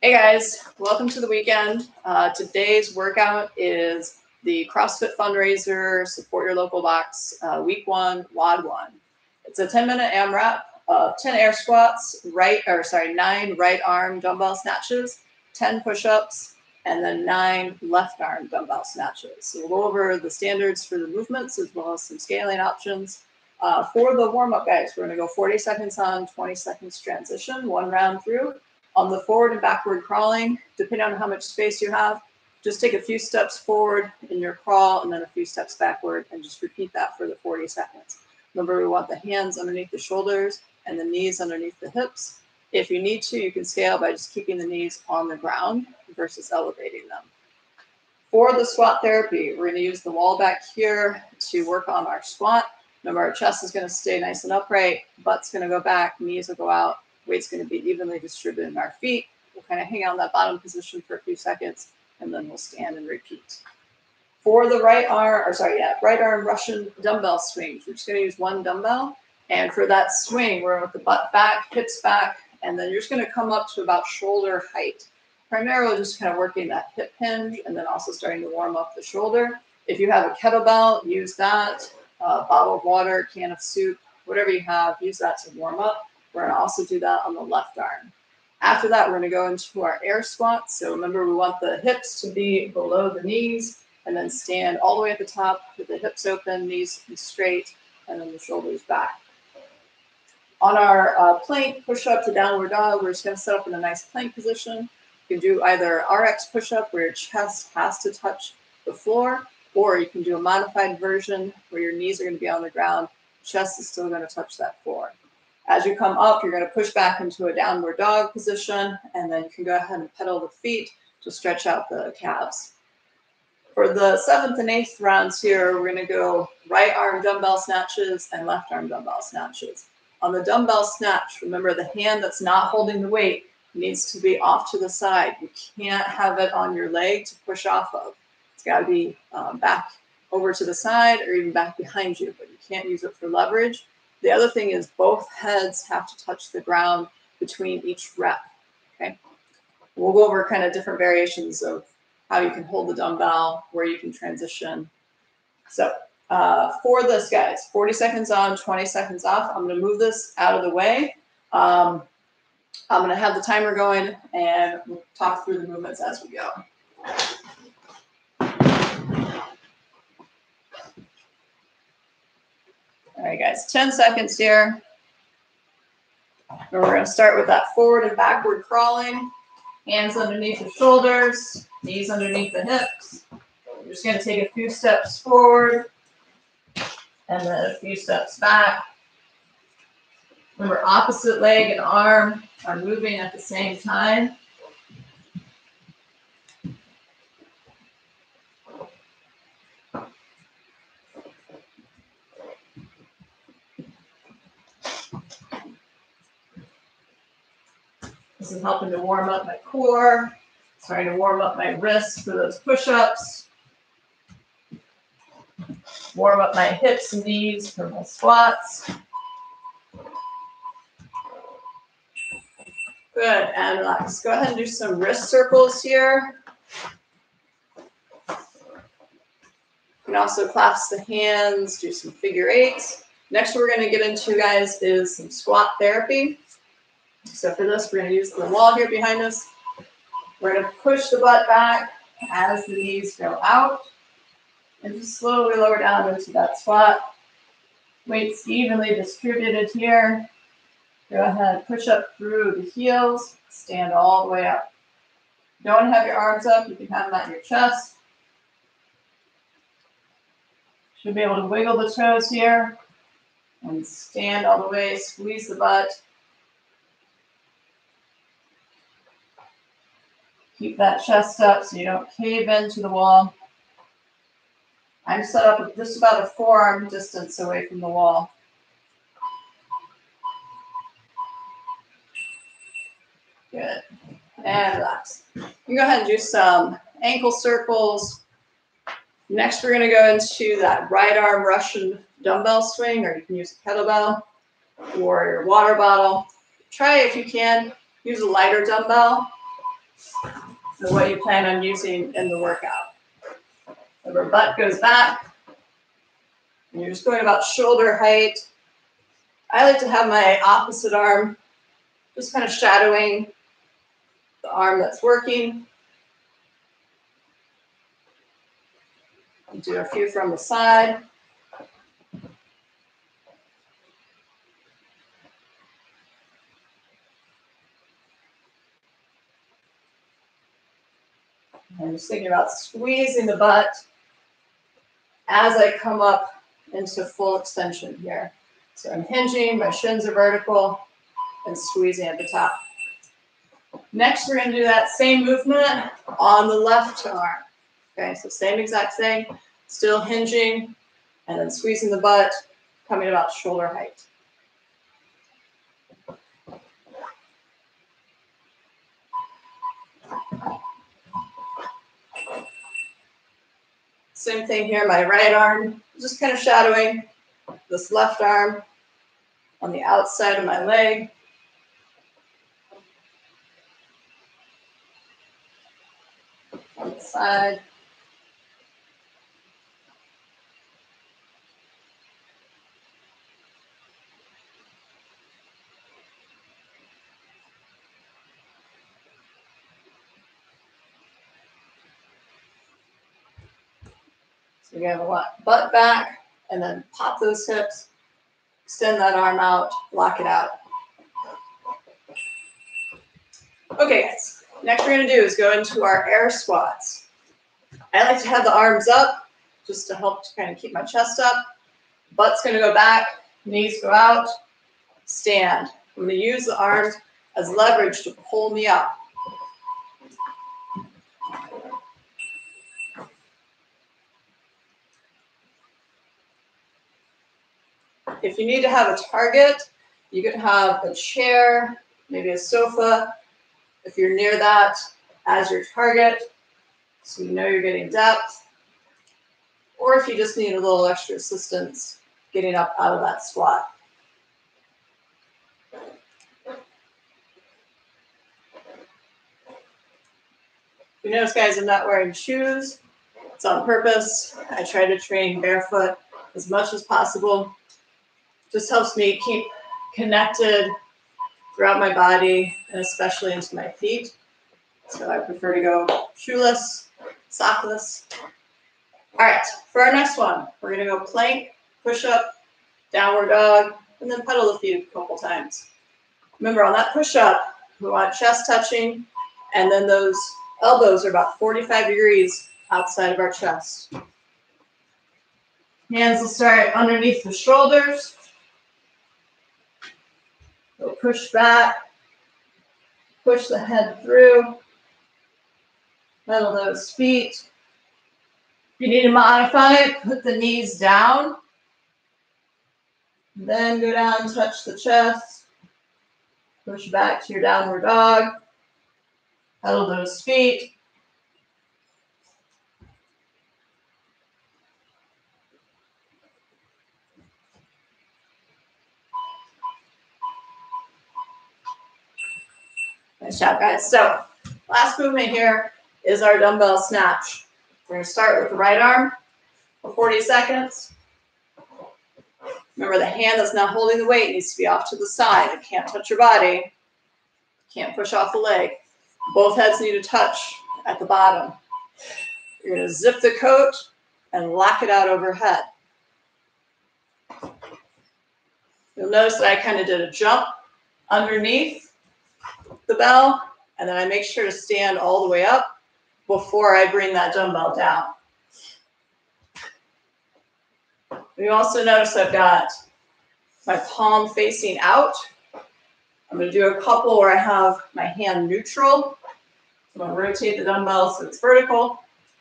Hey guys, welcome to the weekend. Today's workout is the CrossFit Fundraiser Support Your Local Box Week 1 WOD 1. It's a 10-minute AMRAP, 10 air squats, 9 right arm dumbbell snatches, 10 push-ups, and then 9 left arm dumbbell snatches. So we'll go over the standards for the movements as well as some scaling options. For the warm-up, guys, we're going to go 40 seconds on, 20 seconds transition, one round through. On the forward and backward crawling, depending on how much space you have, just take a few steps forward in your crawl and then a few steps backward and just repeat that for the 40 seconds. Remember, we want the hands underneath the shoulders and the knees underneath the hips. If you need to, you can scale by just keeping the knees on the ground versus elevating them. For the squat therapy, we're going to use the wall back here to work on our squat. Remember, our chest is going to stay nice and upright, butt's going to go back, knees will go out. Weight's going to be evenly distributed in our feet. We'll kind of hang out in that bottom position for a few seconds, and then we'll stand and repeat. For the right arm Russian dumbbell swings, we're just going to use one dumbbell. And for that swing, we're with the butt back, hips back, and then you're just going to come up to about shoulder height. Primarily just kind of working that hip hinge and then also starting to warm up the shoulder. If you have a kettlebell, use that. Bottle of water, can of soup, whatever you have, use that to warm up. We're going to also do that on the left arm. After that, we're going to go into our air squats. So remember, we want the hips to be below the knees and then stand all the way at the top with the hips open, knees straight, and then the shoulders back. On our plank push-up to downward dog, we're just going to set up in a nice plank position. You can do either RX push-up where your chest has to touch the floor, or you can do a modified version where your knees are going to be on the ground, chest is still going to touch that floor. As you come up, you're going to push back into a downward dog position, and then you can go ahead and pedal the feet to stretch out the calves. For the 7th and 8th rounds here, we're going to go right arm dumbbell snatches and left arm dumbbell snatches. On the dumbbell snatch, remember the hand that's not holding the weight needs to be off to the side. You can't have it on your leg to push off of. It's got to be back over to the side or even back behind you, but you can't use it for leverage. The other thing is both heads have to touch the ground between each rep, okay? We'll go over kind of different variations of how you can hold the dumbbell, where you can transition. So for this, guys, 40 seconds on, 20 seconds off. I'm going to move this out of the way. I'm going to have the timer going, and we'll talk through the movements as we go. All right, guys, 10 seconds here. And we're going to start with that forward and backward crawling. Hands underneath the shoulders, knees underneath the hips. We're just going to take a few steps forward and then a few steps back. Remember, opposite leg and arm are moving at the same time. This is helping to warm up my core, starting to warm up my wrists for those push-ups, warm up my hips and knees for my squats. Good, and relax. Go ahead and do some wrist circles here. You can also clasp the hands, do some figure eights. Next we're going to get into, guys, is some squat therapy. So for this, we're going to use the wall here behind us. We're going to push the butt back as the knees go out and just slowly lower down into that squat. Weights evenly distributed here. Go ahead, push up through the heels, stand all the way up. Don't have your arms up, you can have them at your chest. Should be able to wiggle the toes here and stand all the way, squeeze the butt. Keep that chest up so you don't cave into the wall. I'm set up just about a forearm distance away from the wall. Good. And relax. You can go ahead and do some ankle circles. Next, we're going to go into that right arm Russian dumbbell swing, or you can use a kettlebell or your water bottle. Try, if you can, use a lighter dumbbell. So what you plan on using in the workout. Remember, butt goes back. And you're just going about shoulder height. I like to have my opposite arm just kind of shadowing the arm that's working. Do a few from the side. I'm just thinking about squeezing the butt as I come up into full extension here. So I'm hinging, my shins are vertical, and squeezing at the top. Next, we're going to do that same movement on the left arm. Okay, so same exact thing, still hinging, and then squeezing the butt, coming about shoulder height. Same thing here, my right arm, just kind of shadowing this left arm on the outside of my leg. On the side. So you have a lot, butt back, and then pop those hips, extend that arm out, lock it out. Okay, guys, next we're gonna do is go into our air squats. I like to have the arms up, just to help to kind of keep my chest up. Butt's gonna go back, knees go out, stand. I'm gonna use the arms as leverage to pull me up. If you need to have a target, you could have a chair, maybe a sofa, if you're near that, as your target, so you know you're getting depth. Or if you just need a little extra assistance getting up out of that squat. You notice, guys, I'm not wearing shoes. It's on purpose. I try to train barefoot as much as possible. Just helps me keep connected throughout my body and especially into my feet. So I prefer to go shoeless, sockless. All right, for our next one, we're gonna go plank, push-up, downward dog, and then pedal the feet a couple times. Remember, on that push-up, we want chest touching, and then those elbows are about 45 degrees outside of our chest. Hands will start underneath the shoulders. We'll push back, push the head through, pedal those feet. If you need to modify it, put the knees down. Then go down, touch the chest. Push back to your downward dog. Pedal those feet. Nice job, guys. So, last movement here is our dumbbell snatch. We're going to start with the right arm for 40 seconds. Remember, the hand that's now holding the weight needs to be off to the side. It can't touch your body. Can't push off the leg. Both heads need to touch at the bottom. You're going to zip the coat and lock it out overhead. You'll notice that I kind of did a jump underneath the bell, and then I make sure to stand all the way up before I bring that dumbbell down. You also notice I've got my palm facing out. I'm going to do a couple where I have my hand neutral. I'm going to rotate the dumbbell so it's vertical.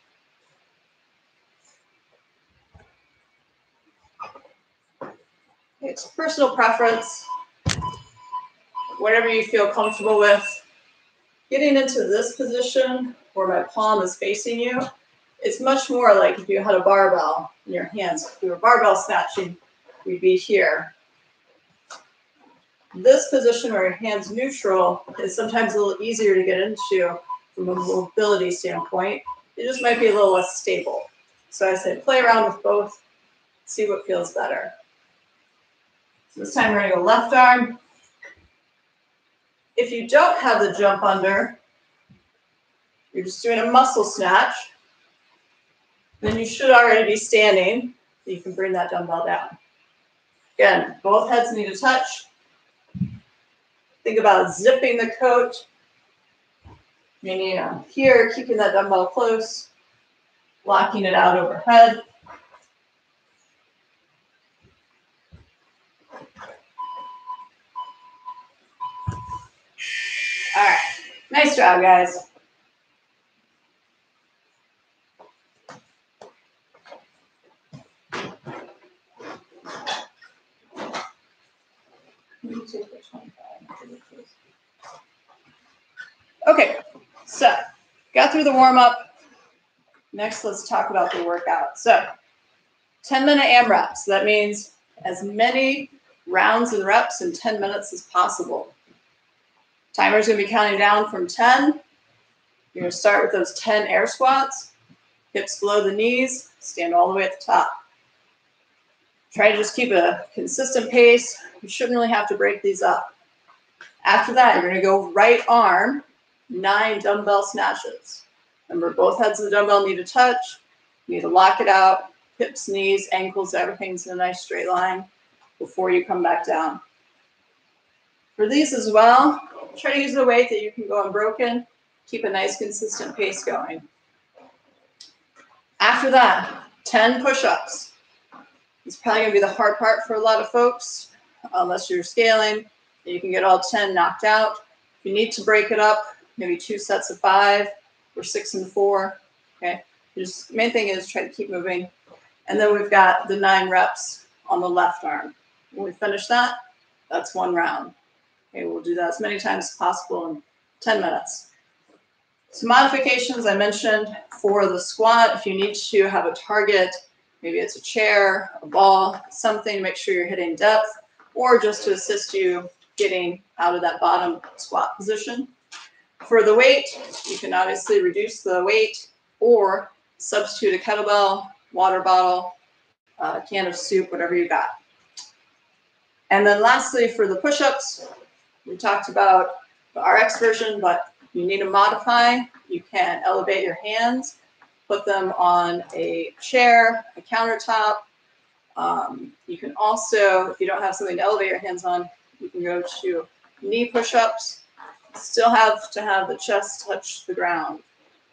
It's personal preference, whatever you feel comfortable with. Getting into this position where my palm is facing you, it's much more like if you had a barbell in your hands. If you were barbell snatching, we'd be here. This position where your hand's neutral is sometimes a little easier to get into from a mobility standpoint. It just might be a little less stable. So I say play around with both, see what feels better. So this time we're gonna go left arm. If you don't have the jump under, you're just doing a muscle snatch, then you should already be standing, so you can bring that dumbbell down. Again, both heads need to touch. Think about zipping the coat, meaning here, keeping that dumbbell close, locking it out overhead. All right, nice job, guys. Okay, so got through the warm-up. Next, let's talk about the workout. So 10-minute AMRAP. So that means as many rounds and reps in 10 minutes as possible. Timer's gonna be counting down from 10. You're gonna start with those 10 air squats, hips below the knees, stand all the way at the top. Try to just keep a consistent pace. You shouldn't really have to break these up. After that, you're gonna go right arm, 9 dumbbell snatches. Remember, both heads of the dumbbell need to touch. You need to lock it out, hips, knees, ankles, everything's in a nice straight line before you come back down. For these as well, try to use the weight that you can go unbroken. Keep a nice consistent pace going. After that, 10 push-ups. It's probably gonna be the hard part for a lot of folks, unless you're scaling. You can get all 10 knocked out. If you need to break it up, maybe 2 sets of 5 or 6 and 4. Okay. Just the main thing is try to keep moving. And then we've got the 9 reps on the left arm. When we finish that, that's 1 round. Okay, we'll do that as many times as possible in 10 minutes. Some modifications I mentioned for the squat. If you need to have a target, maybe it's a chair, a ball, something to make sure you're hitting depth, or just to assist you getting out of that bottom squat position. For the weight, you can obviously reduce the weight or substitute a kettlebell, water bottle, a can of soup, whatever you got. And then lastly, for the push-ups, we talked about the RX version, but you need to modify. You can elevate your hands, put them on a chair, a countertop. You can also, if you don't have something to elevate your hands on, you can go to knee push-ups. Still have to have the chest touch the ground.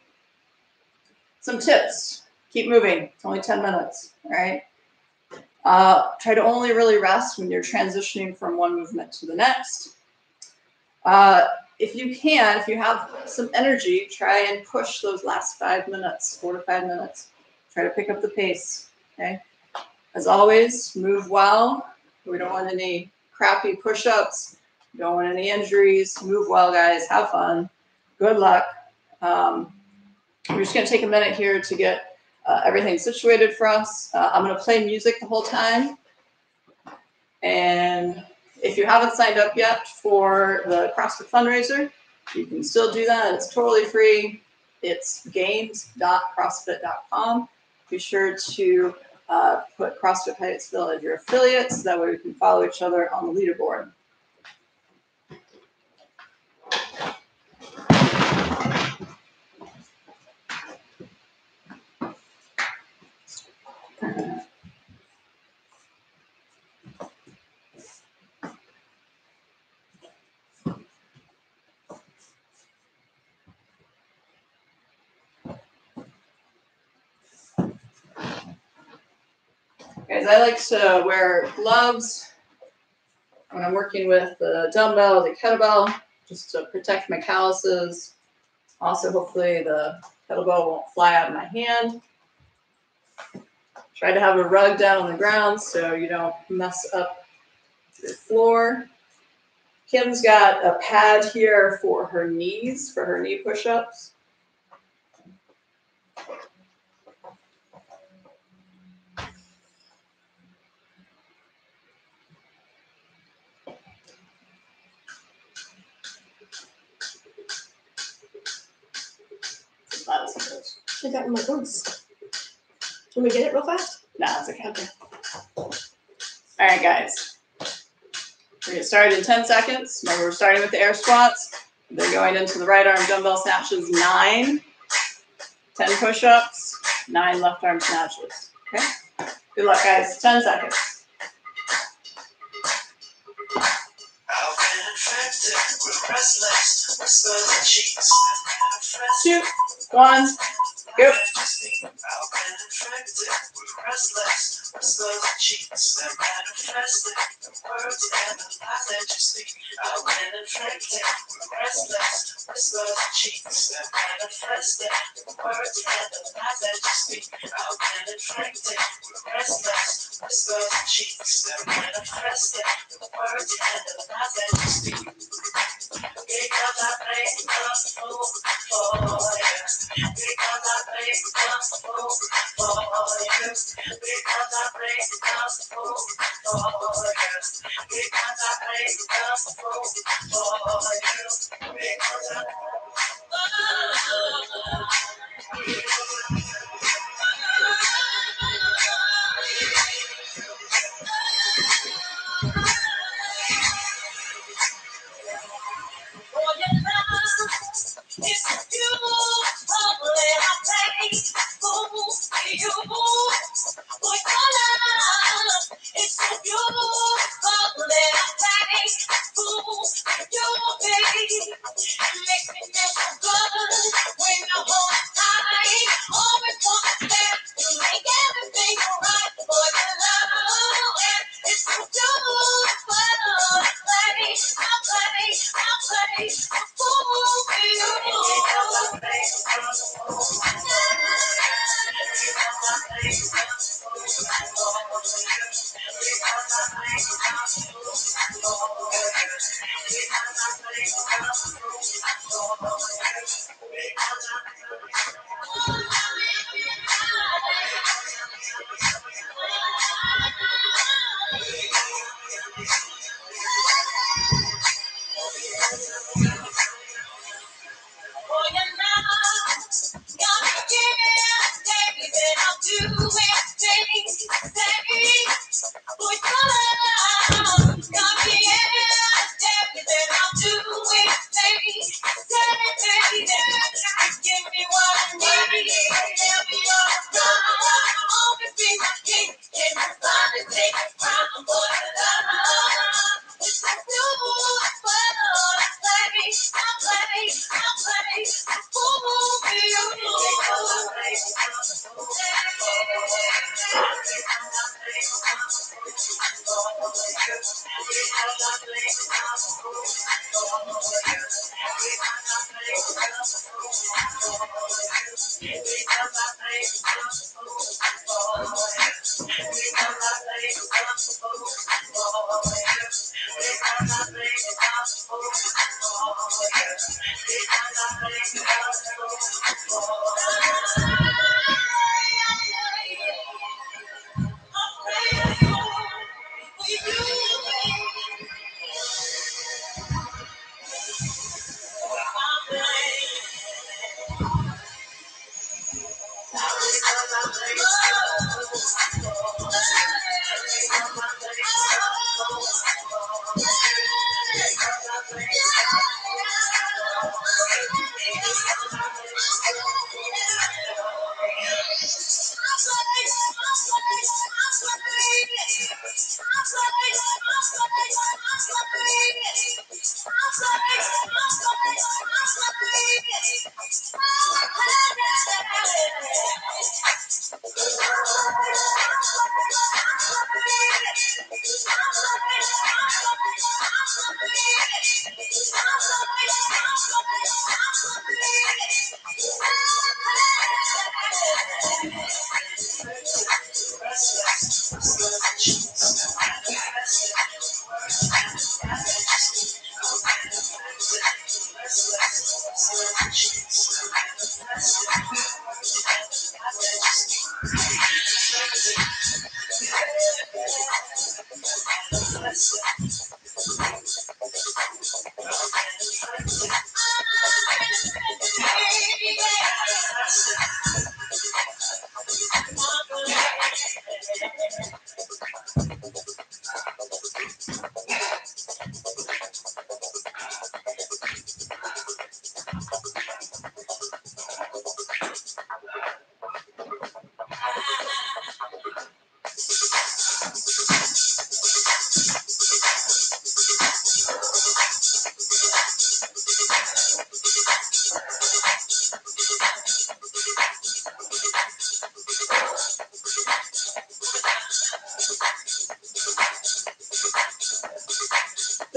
Some tips. Keep moving. It's only 10 minutes, all right? Try to only really rest when you're transitioning from one movement to the next. If you can, if you have some energy, try and push those last 5 minutes, 4 to 5 minutes. Try to pick up the pace, okay? As always, move well. We don't want any crappy push-ups. We don't want any injuries. Move well, guys. Have fun. Good luck. We're just going to take a minute here to get everything situated for us. I'm going to play music the whole time. And if you haven't signed up yet for the CrossFit fundraiser, you can still do that. It's totally free. It's games.crossfit.com. Be sure to put CrossFit Hyattsville as your affiliate, so that way we can follow each other on the leaderboard. Guys, I like to wear gloves when I'm working with the dumbbell, the kettlebell, just to protect my calluses. Also, hopefully the kettlebell won't fly out of my hand. Try to have a rug down on the ground so you don't mess up your floor. Kim's got a pad here for her knees, for her knee push-ups. Latitudes. I got in my boots. Can we get it real fast? Nah, it's okay. All right, guys. We're gonna start in 10 seconds. Remember, we're starting with the air squats. They're going into the right arm dumbbell snatches, 9. 10 push-ups, 9 left arm snatches. Okay? Good luck, guys. 10 seconds. Two, 1, go.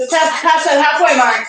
Just have to pass that halfway mark.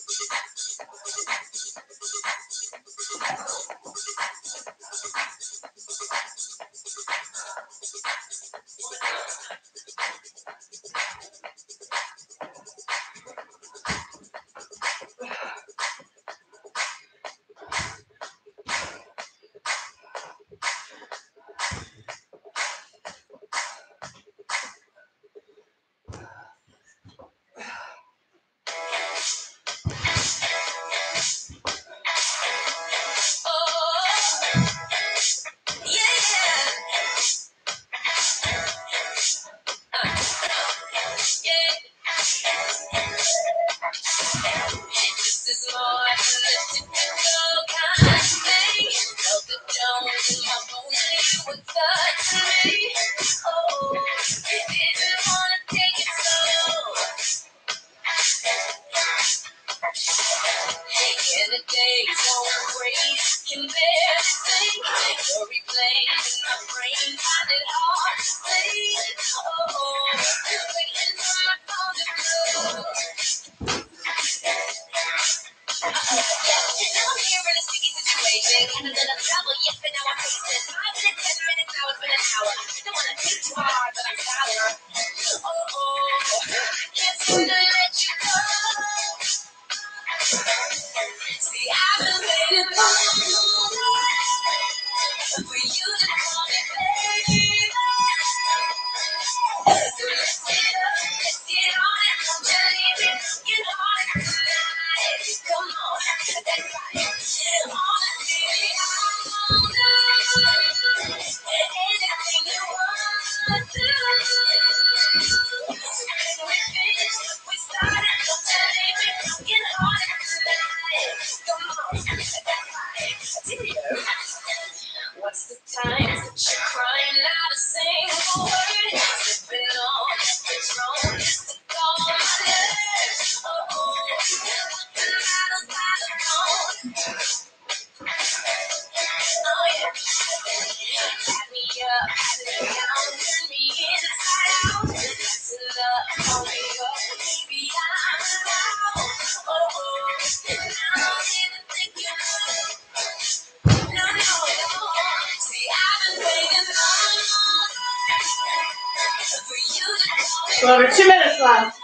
So over 2 minutes left.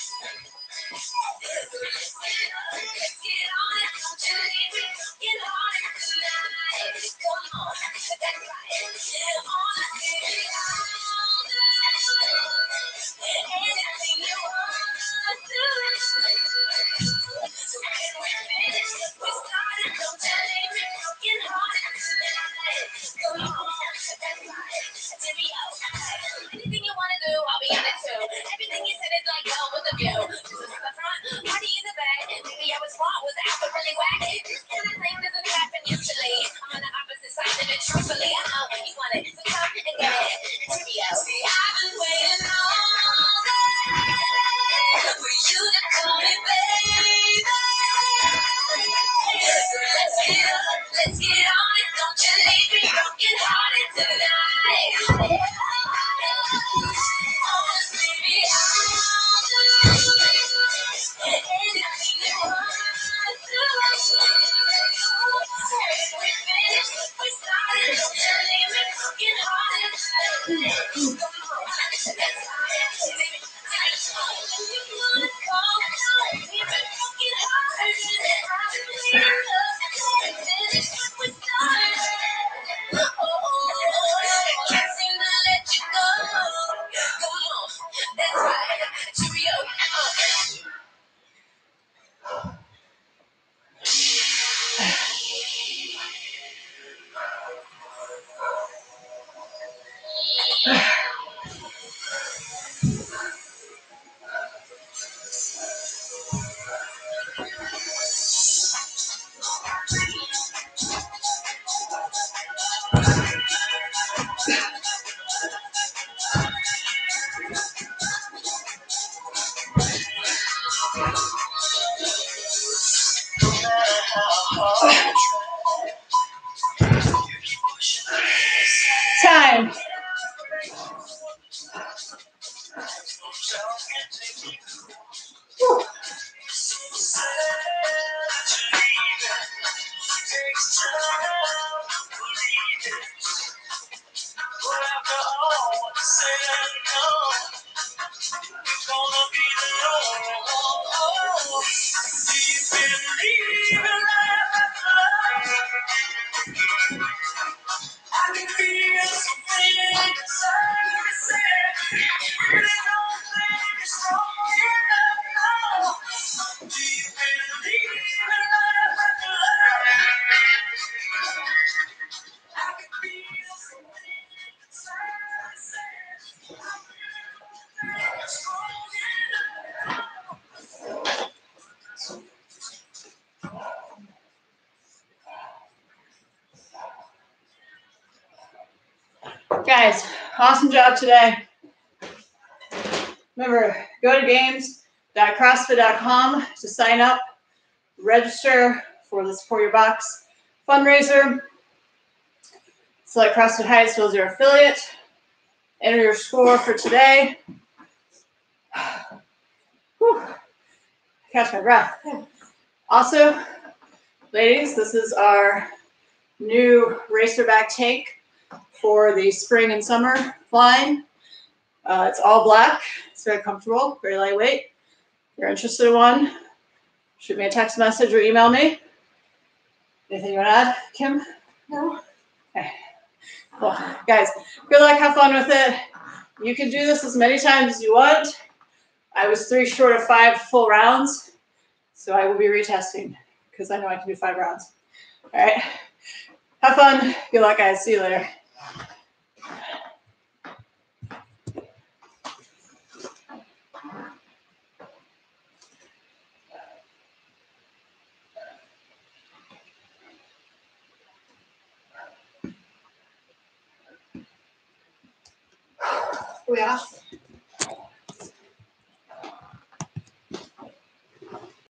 Time. Guys, awesome job today. Remember, go to games.crossfit.com to sign up, register for the Support Your Box fundraiser. Select CrossFit Hyattsville as your affiliate. Enter your score for today. Whew. Catch my breath. Also, ladies, this is our new Racerback tank for the spring and summer line. It's all black. It's very comfortable, very lightweight. If you're interested in one, shoot me a text message or email me. Anything you want to add, Kim? No. Okay. Cool. Guys, good luck. Have fun with it. You can do this as many times as you want. I was 3 short of 5 full rounds, so I will be retesting because I know I can do 5 rounds. All right. Have fun. Good luck, guys. See you later. Are we off?